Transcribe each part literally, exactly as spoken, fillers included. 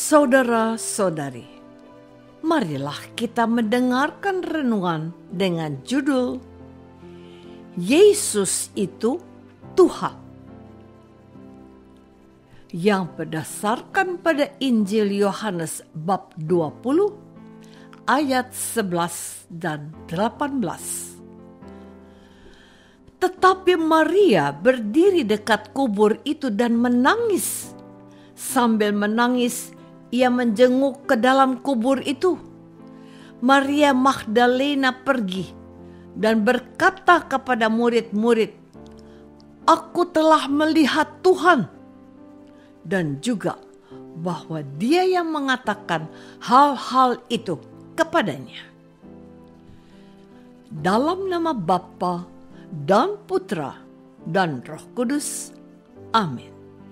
Saudara-saudari, marilah kita mendengarkan renungan dengan judul Yesus itu Tuhan, yang berdasarkan pada Injil Yohanes bab dua puluh ayat sebelas dan delapan belas. Tetapi Maria berdiri dekat kubur itu dan menangis. Sambil menangis, ia menjenguk ke dalam kubur itu. Maria Magdalena pergi dan berkata kepada murid-murid, "Aku telah melihat Tuhan." Dan juga bahwa dia yang mengatakan hal-hal itu kepadanya. Dalam nama Bapa dan Putra dan Roh Kudus. Amin.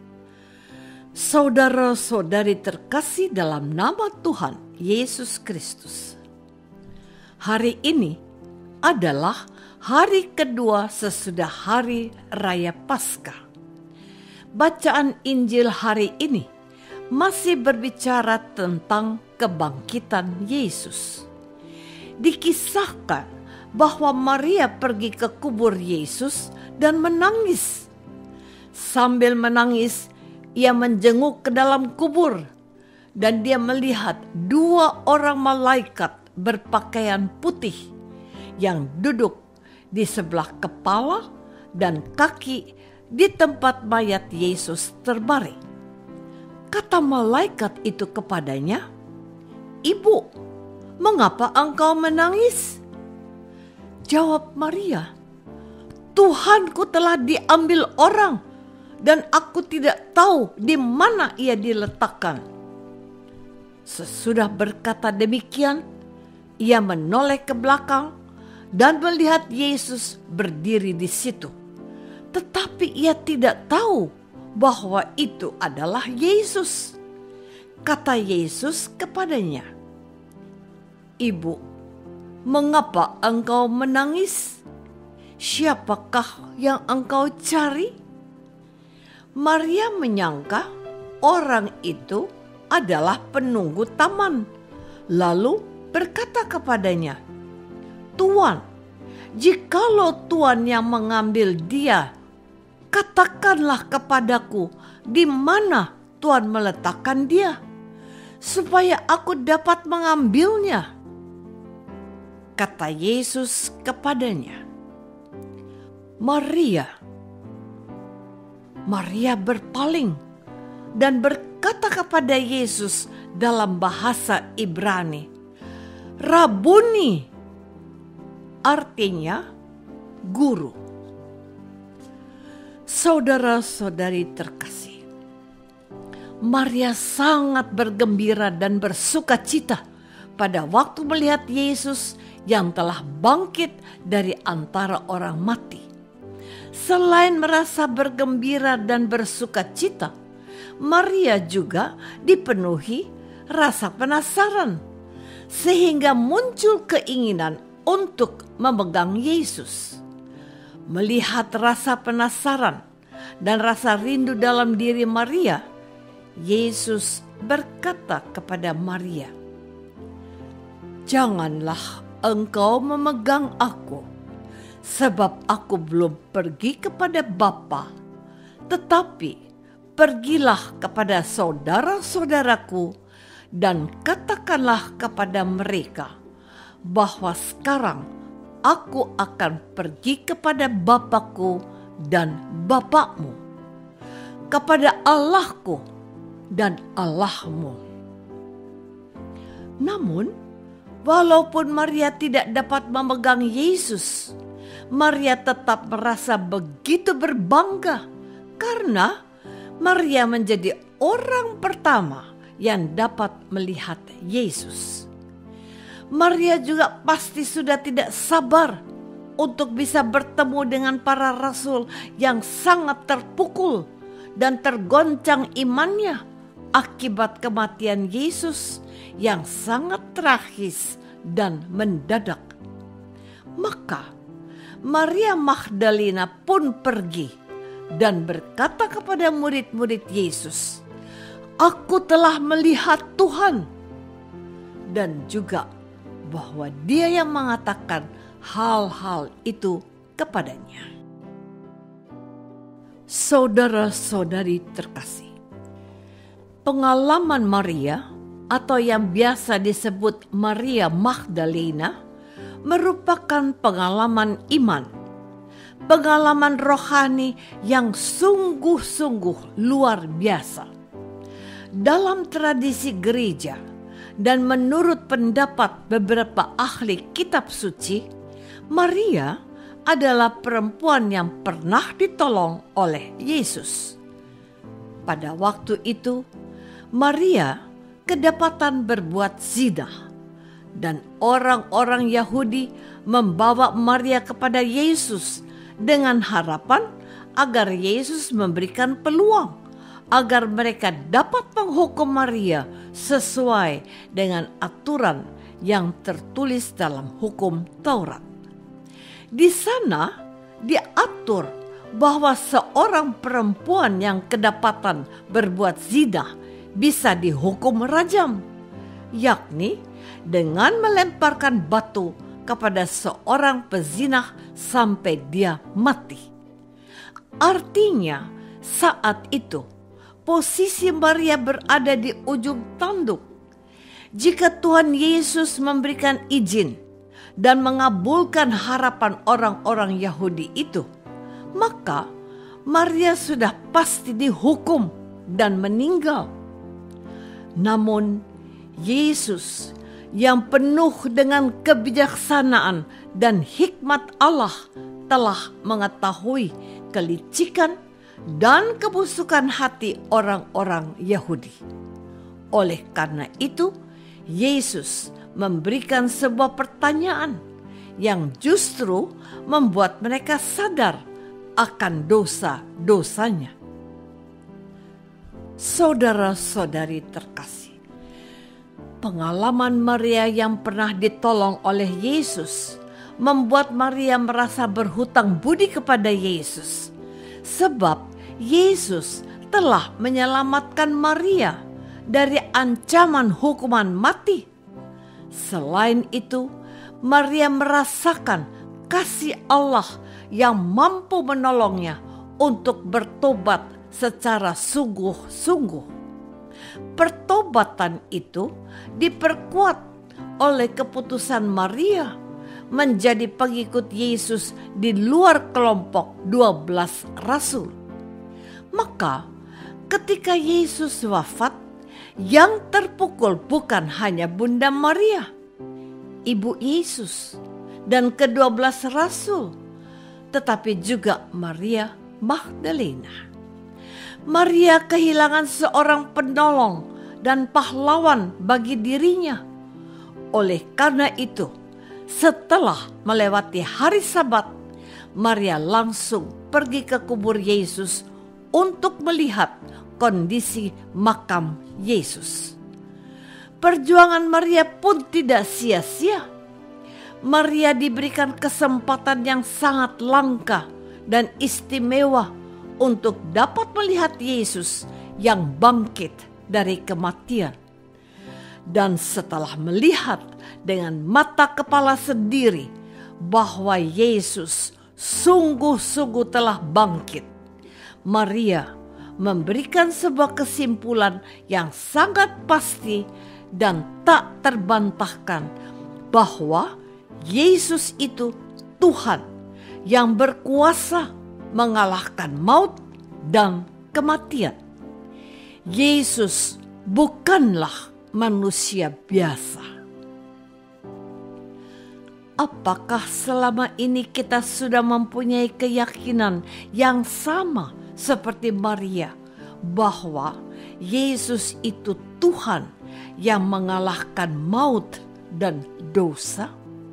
Saudara-saudari terkasih dalam nama Tuhan Yesus Kristus. Hari ini adalah hari kedua sesudah hari Raya Paskah. Bacaan Injil hari ini masih berbicara tentang kebangkitan Yesus. Dikisahkan bahwa Maria pergi ke kubur Yesus dan menangis. Sambil menangis, ia menjenguk ke dalam kubur dan dia melihat dua orang malaikat berpakaian putih yang duduk di sebelah kepala dan kaki di tempat mayat Yesus terbaring. Kata malaikat itu kepadanya, "Ibu, mengapa engkau menangis?" Jawab Maria, "Tuhanku telah diambil orang dan aku tidak tahu di mana ia diletakkan." Sesudah berkata demikian, ia menoleh ke belakang dan melihat Yesus berdiri di situ. Tetapi ia tidak tahu bahwa itu adalah Yesus. Kata Yesus kepadanya, "Ibu, mengapa engkau menangis? Siapakah yang engkau cari?" Maria menyangka orang itu adalah penunggu taman, lalu berkata kepadanya, "Tuan, jikalau Tuan yang mengambil dia, katakanlah kepadaku di mana Tuan meletakkan dia, supaya aku dapat mengambilnya." Kata Yesus kepadanya, "Maria." Maria berpaling dan berkata kepada Yesus dalam bahasa Ibrani, "Rabuni," artinya guru. Saudara-saudari terkasih, Maria sangat bergembira dan bersukacita pada waktu melihat Yesus yang telah bangkit dari antara orang mati. Selain merasa bergembira dan bersukacita, Maria juga dipenuhi rasa penasaran, sehingga muncul keinginan untuk memegang Yesus. Melihat rasa penasaran dan rasa rindu dalam diri Maria, Yesus berkata kepada Maria, "Janganlah engkau memegang aku, sebab aku belum pergi kepada Bapa, tetapi pergilah kepada saudara-saudaraku dan katakanlah kepada mereka bahwa sekarang aku akan pergi kepada Bapakku dan Bapakmu, kepada Allahku dan Allahmu." Namun, walaupun Maria tidak dapat memegang Yesus, Maria tetap merasa begitu berbangga karena Maria menjadi orang pertama yang dapat melihat Yesus. Maria juga pasti sudah tidak sabar untuk bisa bertemu dengan para rasul yang sangat terpukul dan tergoncang imannya akibat kematian Yesus yang sangat tragis dan mendadak. Maka Maria Magdalena pun pergi dan berkata kepada murid-murid Yesus, "Aku telah melihat Tuhan," dan juga bahwa Dia yang mengatakan hal-hal itu kepadanya. Saudara-saudari terkasih, pengalaman Maria atau yang biasa disebut Maria Magdalena merupakan pengalaman iman, pengalaman rohani yang sungguh-sungguh luar biasa. Dalam tradisi gereja dan menurut pendapat beberapa ahli kitab suci, Maria adalah perempuan yang pernah ditolong oleh Yesus. Pada waktu itu, Maria kedapatan berbuat zina, dan orang-orang Yahudi membawa Maria kepada Yesus dengan harapan agar Yesus memberikan peluang agar mereka dapat menghukum Maria sesuai dengan aturan yang tertulis dalam hukum Taurat. Di sana diatur bahwa seorang perempuan yang kedapatan berbuat zina bisa dihukum rajam, yakni dengan melemparkan batu kepada seorang pezinah sampai dia mati. Artinya, saat itu posisi Maria berada di ujung tanduk. Jika Tuhan Yesus memberikan izin dan mengabulkan harapan orang-orang Yahudi itu, maka Maria sudah pasti dihukum dan meninggal. Namun Yesus yang penuh dengan kebijaksanaan dan hikmat Allah telah mengetahui kelicikan dan kebusukan hati orang-orang Yahudi. Oleh karena itu, Yesus memberikan sebuah pertanyaan yang justru membuat mereka sadar akan dosa-dosanya. Saudara-saudari terkasih, pengalaman Maria yang pernah ditolong oleh Yesus membuat Maria merasa berhutang budi kepada Yesus, sebab Yesus telah menyelamatkan Maria dari ancaman hukuman mati. Selain itu, Maria merasakan kasih Allah yang mampu menolongnya untuk bertobat secara sungguh-sungguh. Pertobatan itu diperkuat oleh keputusan Maria menjadi pengikut Yesus di luar kelompok dua belas rasul. Maka ketika Yesus wafat, yang terpukul bukan hanya Bunda Maria, ibu Yesus, dan kedua belas rasul, tetapi juga Maria Magdalena. Maria kehilangan seorang penolong dan pahlawan bagi dirinya. Oleh karena itu, setelah melewati hari Sabat, Maria langsung pergi ke kubur Yesus untuk melihat kondisi makam Yesus. Perjuangan Maria pun tidak sia-sia. Maria diberikan kesempatan yang sangat langka dan istimewa untuk dapat melihat Yesus yang bangkit dari kematian. Dan setelah melihat dengan mata kepala sendiri bahwa Yesus sungguh-sungguh telah bangkit, Maria memberikan sebuah kesimpulan yang sangat pasti dan tak terbantahkan bahwa Yesus itu Tuhan yang berkuasa mengalahkan maut dan kematian. Yesus bukanlah manusia biasa. Apakah selama ini kita sudah mempunyai keyakinan yang sama seperti Maria bahwa Yesus itu Tuhan yang mengalahkan maut dan dosa?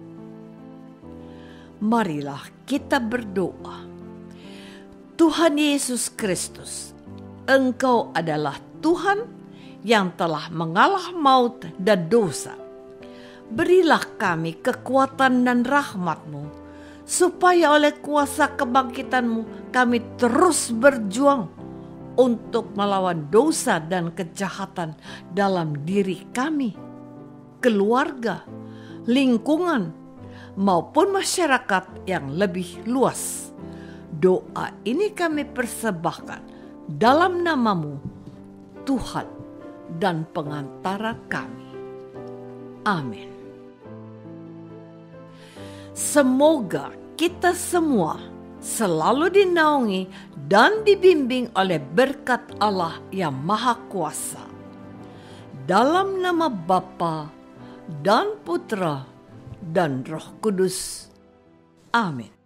Marilah kita berdoa. Tuhan Yesus Kristus, Engkau adalah Tuhan yang telah mengalah maut dan dosa. Berilah kami kekuatan dan rahmat-Mu, supaya oleh kuasa kebangkitan-Mu kami terus berjuang untuk melawan dosa dan kejahatan dalam diri kami, keluarga, lingkungan, maupun masyarakat yang lebih luas. Doa ini kami persembahkan dalam nama-Mu, Tuhan dan pengantara kami. Amin. Semoga kita semua selalu dinaungi dan dibimbing oleh berkat Allah yang Maha Kuasa. Dalam nama Bapa dan Putra dan Roh Kudus. Amin.